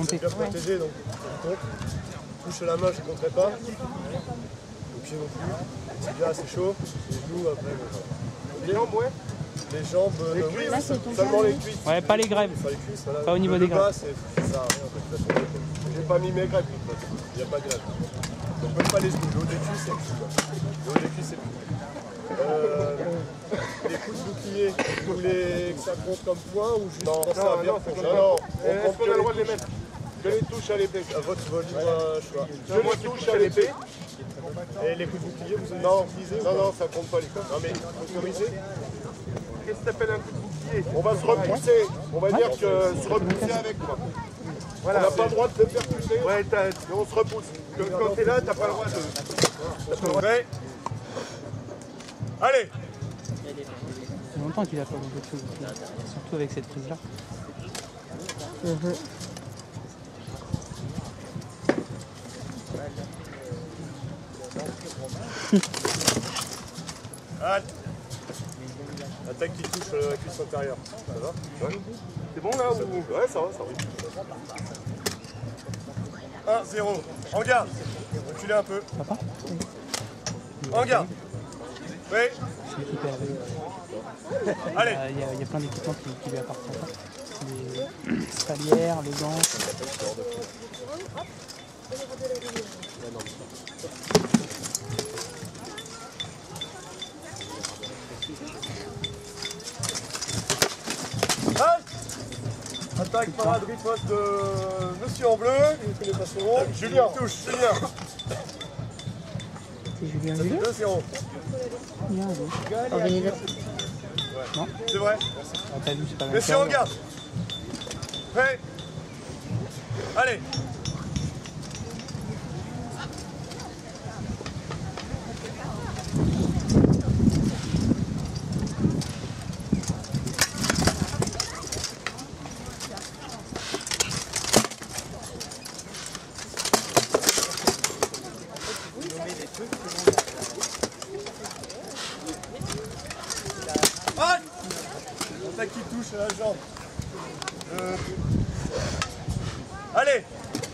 compter. Bien protégé, donc je compte. Touche à la main, je ne compterai pas. Le pied non plus. C'est bien, c'est chaud. Les genoux, après, voilà. Les jambes, ouais. Les jambes, oui, Là, c'est ton seulement les cuisses. Ouais, pas les grèves. Pas les cuisses, voilà. Pas au niveau Le des bas, grèves. c'est ça, rien, en fait, ça tombe. J'ai pas mis mes grèves, de toute façon. Il n'y a pas de grève. Donc même pas les genoux. Le haut des cuisses, c'est plus. Le haut des cuisses, c'est plus. Les coups de bouclier, vous voulez que ça compte comme point ou juste penser à bien plonger? Non, on compte que les touches. Que les touches à l'épée. À votre libre choix. Que les touches à l'épée. Et les coups de bouclier, vous avez utilisé? Non, ça compte pas les coups. Non mais, autorisé. Qu'est-ce que t'appelles un coup de bouclier? On va se repousser. On va dire que se repousser avec moi. Voilà, on n'a pas le droit de te faire pousser. Ouais, on se repousse. Quand t'es là, t'as pas le droit de... Prêt? Allez! Ça fait longtemps qu'il a pas beaucoup de choses, surtout avec cette prise-là. Attaque qui touche la cuisse antérieure. Ça va? Ouais. C'est bon là ou... Ouais, ça va, ça va. 1-0. En garde. Reculez un peu. Papa? En garde. Oui. C'est équipé avec. Allez. Il y a plein d'équipements qui lui appartiennent. Les spalières, les gants. Attaque parade riposte de Monsieur en bleu, il ne connaît pas son nom. Julien, touche, Julien. C'est Julien Julien 2-0. Organisation. Non. C'est vrai. Ah, t'as vu, c'est pas la même Monsieur en garde. Prêt. Allez. Attaque qui touche à la jambe. Allez.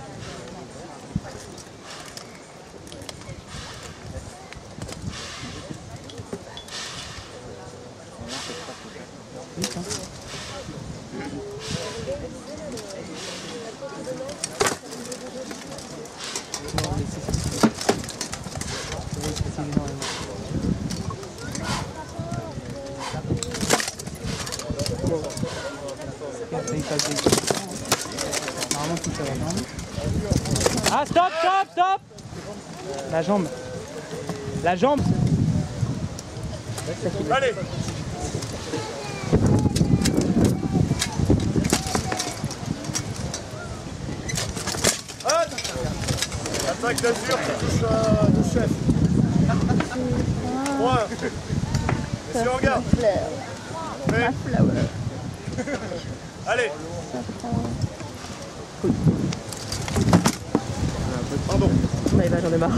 Normalement tout ça la jambe. Ah stop, stop, stop. La jambe. La jambe. Allez. Attaque d'azur qui touche le chef. 3. Monsieur en garde. Prêt. Allez. Pardon. Bah, j'en ai marre.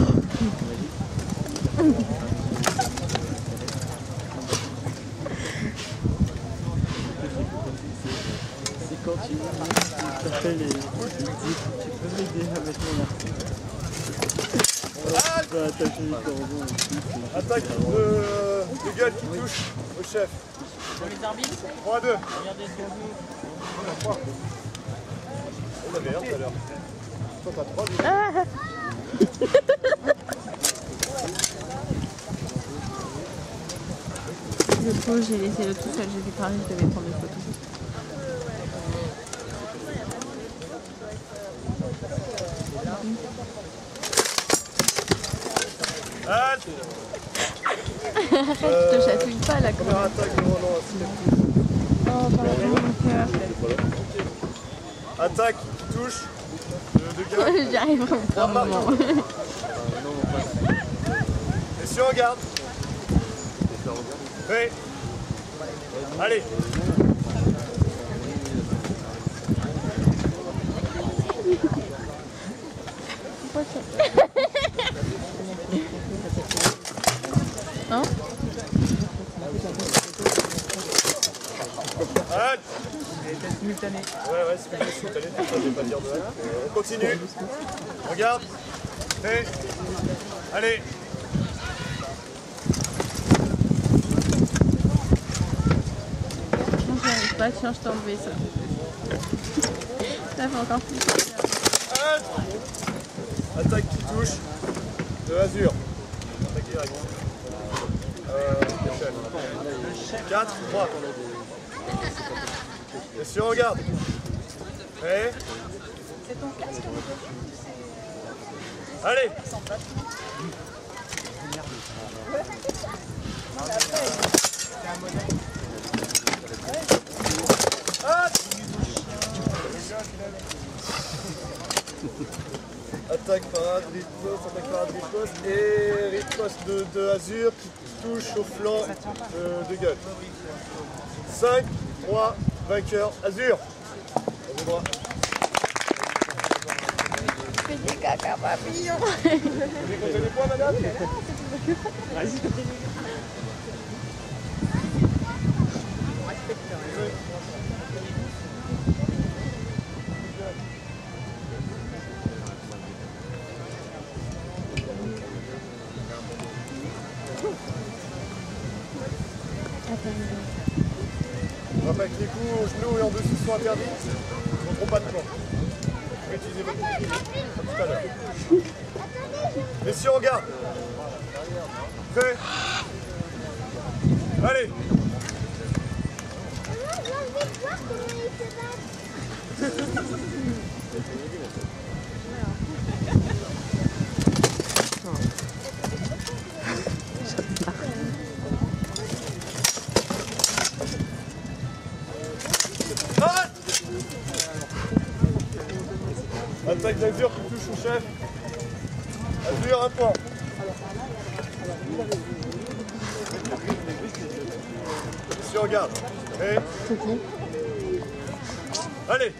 C'est quand tu t'appelles et tu dis tu peux m'aider avec mon article. Tu vas attacher les cordons aussi. Attaque de gueule qui touche au chef. Les arbitres, 3-2. regardez sur vous. On avait un tout à l'heure. Toi, t'as 3. Le pauvre, j'ai laissé le tout seul, j'ai vu parler, je devais prendre des photos. Je te chatouille pas là quand même. Attaque de Roland. Oh pardon mon cœur. Attaque qui touche de gueule. J'y arrive pas un moment. Messieurs en garde. Prêt. Allez. Hein? Arrête. simultané. Ouais, c'est bien simultané, c'est ça, je vais pas dire de mal. On continue. Regarde. Et... Allez. Franchement, j'y arrive pas, tiens, je t'ai enlevé ça. Ça fait encore plus. Attaque qui touche. De Azur. Attaque direct. 4, 3. Et si on regarde. Prêt. Allez. Attaque parade, riposte et riposte de Azur qui touche au flanc de gueule. 5, 3, vainqueur, Azur. Au bras. Fais des caca papillons. Vous voulez compter les points, madame? Je rappelle que les coups au genou et en dessous sont interdits. Ne trompe pas de plan. Vous pouvez utiliser votre technique comme tout à l'heure. Mais si on regarde. Prêt. Allez. Attaque d'Azur qui touche au chef. Azur, un point. Si on regarde. Et... Allez.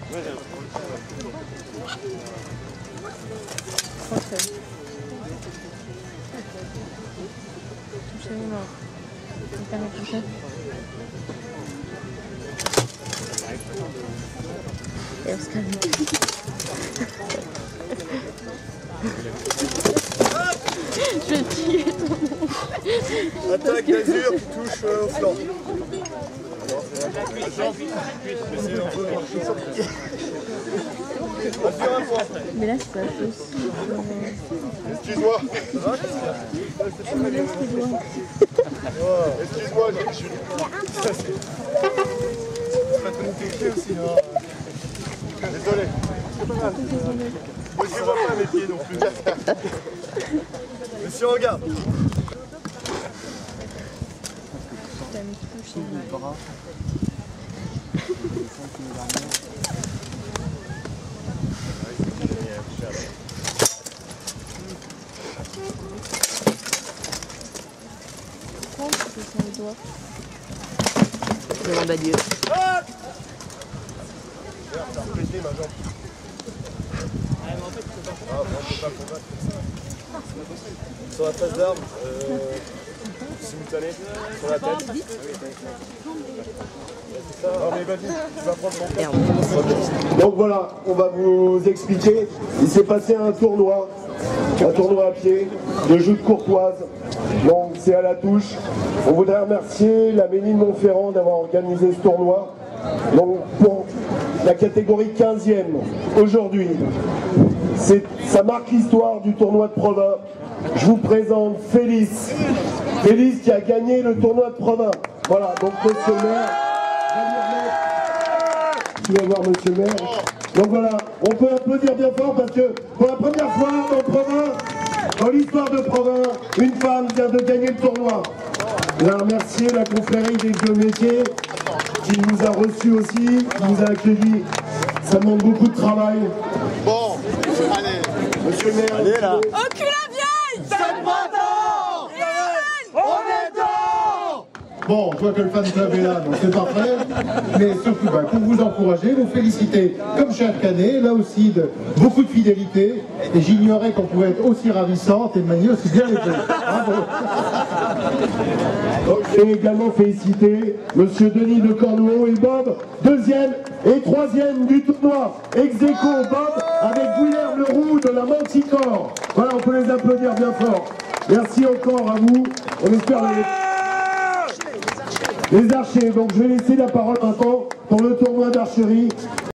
Touchez les morts. Quelqu'un m'a touché. Et on se calme. Je vais tuer ton nom. Attaque d'Azur qui touche au flanc. Azur, un point. Mais là, c'est pas possible. Excuse-moi. Excuse-moi, je suis... Désolé. Moi, je ne vois pas mes pieds non plus. Mais si on regarde. T'as mis touché. C'est sur les doigts. Demande à Dieu. Ah, t'as pété ma jambe. Ah, on peut pas combattre. Sur la face d'armes, simultanée, sur la tête. Non mais vas-y, tu vas prendre mon cas. Donc voilà, on va vous expliquer. Il s'est passé un tournoi à pied, de jeu de courtoise. Donc c'est à la touche. On voudrait remercier la mairie de Montferrand d'avoir organisé ce tournoi. Donc pour la catégorie 15e, aujourd'hui, ça marque l'histoire du tournoi de Provins. Je vous présente Félix. Félix qui a gagné le tournoi de Provins. Voilà, donc monsieur le maire. Tu vas voir monsieur le maire. Donc voilà, on peut applaudir bien fort parce que pour la première fois dans Provins, dans l'histoire de Provins, une femme vient de gagner le tournoi. Je voudrais remercier la confrérie des vieux métiers qui nous a reçus aussi, qui nous a accueillis. Ça demande beaucoup de travail. Bon, allez. Monsieur le maire, allez là. Encule la vieille! C'est pas tard. On est dedans. Bon, je vois que le fan club est là, donc c'est parfait. Mais surtout, pour vous encourager, vous féliciter, comme chaque année, là aussi, de beaucoup de fidélité. Et j'ignorais qu'on pouvait être aussi ravissante et de manier aussi bien élevée. Bravo. Et également féliciter Monsieur Denis de Cornouault et Bob, deuxième et troisième du tournoi. Ex-aequo Bob avec Guilherme Leroux de la Manticore. Voilà, on peut les applaudir bien fort. Merci encore à vous. On espère les archers. Donc je vais laisser la parole maintenant pour le tournoi d'archerie.